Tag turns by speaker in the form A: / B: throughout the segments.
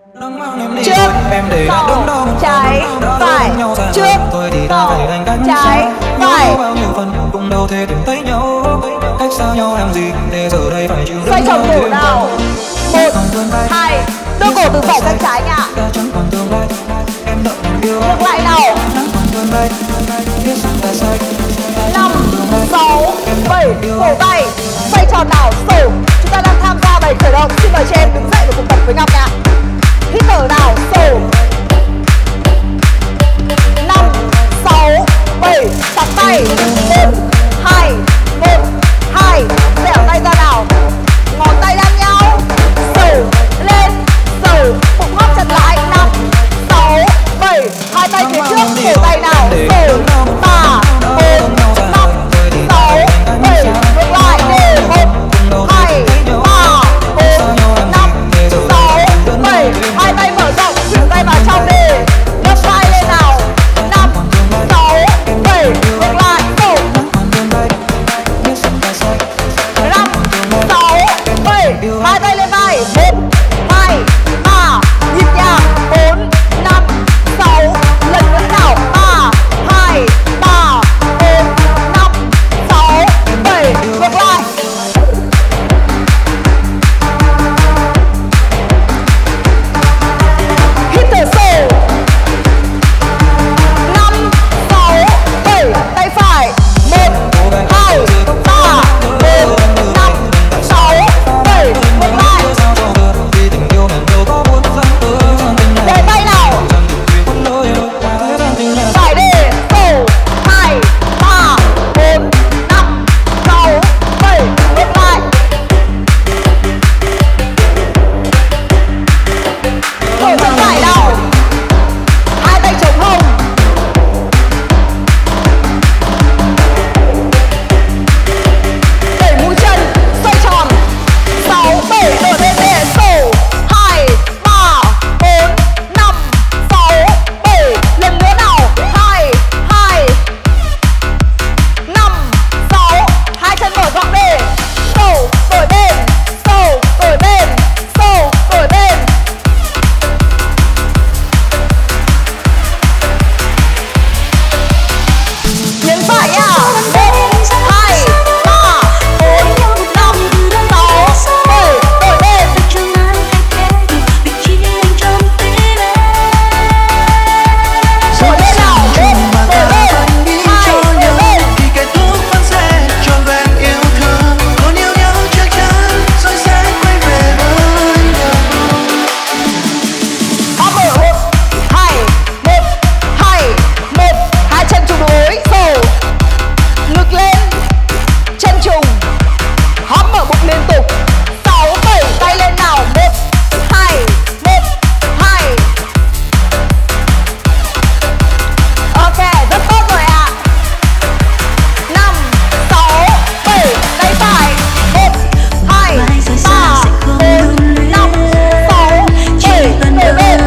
A: Trước sau trái phải, trước sau trái phải.
B: Cùng đâu thể tìm thấy nhau, cách xa nhau làm gì để giờ đây phải chịu đựng.
A: Xoay tròn cổ nào. 1, 2, đưa cổ từ phải sang trái nha. Ngược lại nào. 5, 6, 7, cổ tay. Xoay tròn nào. Sổ. Chúng ta đang tham gia bài khởi động. Xin mời chị em đứng dậy và cùng tập với Ngọc nha. Hít thở nào. Sổ. 5, 6, 7, sắn tay. 1, 2, 1, 2. Dẻo tay ra nào. Ngón tay đan nhau. Sổ lên. Sổ. Bụng hóp chặt lại. 5, 6, 7. Hai tay phía trước. Cổ tay nào. Sổ. 3, 4, 5, 6, 7. Ngược lại. 1, 2, 3, 4, 5, 6, 7. Hai tay mở rộng. Chuyển tay vào trong đi. Nhấc vai lên nào. 5, 6, 7. Ngược lại. Sổ. 5, 6, 7. Hai tay lên vai. 1, 2, 3. Nhịp nhàng. 4, 5, 6. Lần nữa nào. 3, 2, 3, 4, 5, 6, 7. Ngược lại. Hít thở sâu. 5, 6, 7. Tay phải. 1, 2, 3, 4, 5, 6, 7. Ngược lại. Để tay nào. Phải đi. Sổ. 2, 3, 4, 5, 6, 7. Ngược lại. Thở chân phải nào. Hai tay chống hông. Đẩy mũi chân. Xoay tròn. 6, 7. Đổi bên để. Sổ. 2, 3, 4, 5, 6, 7. Lần nữa nào. 2, 2, 5, 6. Hai chân mở rộng đi. Sổ. Đổi bên. Sổ. Đổi bên. Sổ. Đổi bên. Nhấn phải nha. 1, 2, 3, 4, 5, 6, 7. Đổi bên. Đổi bên nào. 1, đổi bên. 2, đổi bên.
C: Khi kết thúc vẫn sẽ trọn vẹn yêu thương, còn yêu nhau chắc chắn rồi sẽ quay về với nhau.
A: Bóp mở. 1, 2, 1, 2, 1. Hai chân trùng gối. Sổ. Ngực lên. Chân trùng. Hóp mở bụng liên tục. 6, 7. Tay lên nào. 1, 2, 1, 2. Ok, rất tốt rồi ạ. 5, 6, 7. Tay phải. 1, 2, 3, 4, 5, 6, 7. Đổi bên.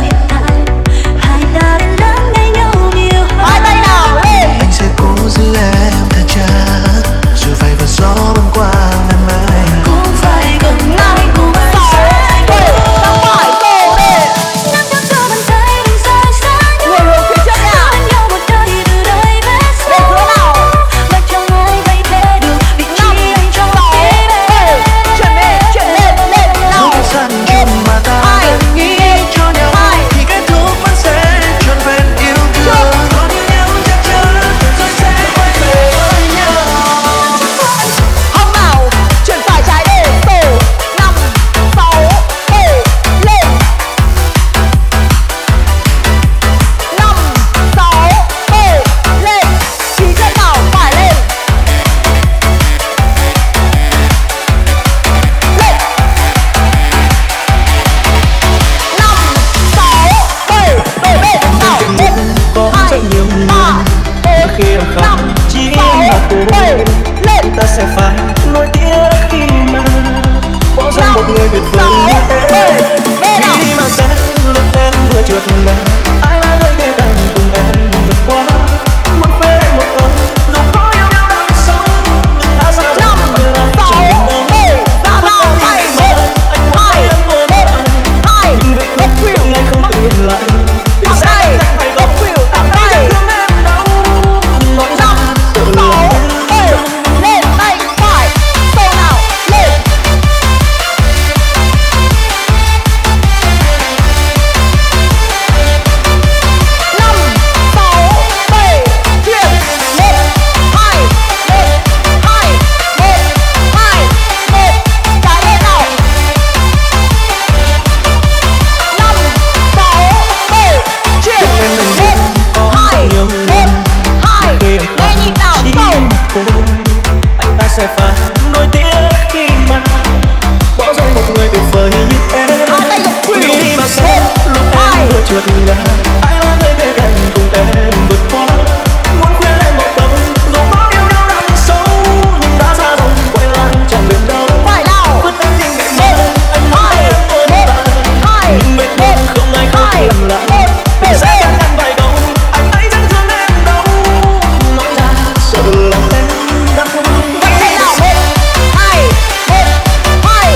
A: Hai tay nào. Lên.
C: Anh sẽ cố giữ em thật chặt, dù phải vượt gió băng qua ngàn mây. Cũng phải gần
A: 5, 6, 7. Sang phải. Cổ lên. Ngồi hướng phía trước nha. Để giữa nào. 5, 6, 7. Chuẩn bị. Chuyển lên. Lên nào.
C: lúc dần chung mà ta đang nghĩ cho nhau, thì kết thúc vẫn sẽ trọn vẹn yêu thương, còn yêu nhau chắc chắn rồi sẽ quay về với nhau.
A: Hông nào. Chuyển phải trái để. Sổ. 5, 6, 7. Lên. 5, 6, 7. Lên. Chí chân nào. Phải lên. Lên. 5, 6, 7. Đổi bên nào. 1, 2, 3, 4,
B: Khi em khóc
A: 5,
B: chỉ
A: 6,
B: là cô
A: 7. Lên.
B: ta sẽ phải nuối tiếc khi mà bỏ rơi một người tuyệt vời
A: 6,
B: như
A: 7.
B: em.
A: Bên nào.
B: Khi mà sẽ lúc em vừa trượt ngã, ai là người bên cạnh cùng em vượt qua. Muốn về một câu dù có yêu nhau đang sống, ta sẽ
A: 5, 6, 7. Ra nào. 7, 1, 2, 1, 2. Let's go.
B: trượt ngã. Ai là người bên cạnh cùng em vượt qua. Muốn khuyên em một câu, dù có yêu nhau đằng sâu, nhưng đã xa rồi quay lại chẳng bên đâu.
A: Phải nào.
B: Vứt em đi ngày mai, anh nói em quên ta. Nhưng bên em không ai có thể làm lại. Mình sẽ gắn em vài câu, anh ấy chẳng thương em đâu. Nói ra sợ lòng em đã không.
A: Vậy thế nào? 1, 2, 1, 2.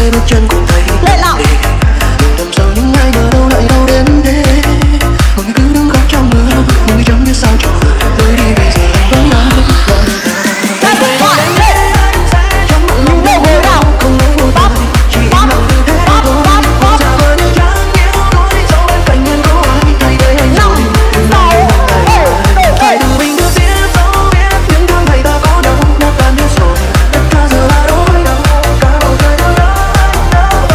C: bước chân cũng thấy
A: lên nào.
C: Đường đầm sâu nhưng ai ngờ đâu lại đâu đến thế. Mọi người cứ đứng khóc trong mưa, mọi người chẳng biết sao cho tới đi bây giờ vẫn đang còn
A: Lên phải lên. Những đầu gối nào. Bắp bắp bắp bắp bắp. 5, 6, 7,
C: Hãy từ mình đưa phía dấu biết những thương thầy ta có đâu. Đã tan hết rồi, tất cả giờ là đôi đâu. Cả bầu trời đâu đó.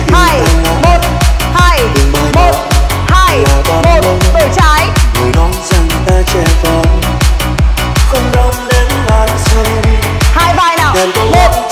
A: 2 1 2 1 2 1 đổi trái.
C: Người nói rằng ta trẻ con không đông đến ngàn sâu.
A: Hai vai nào. 1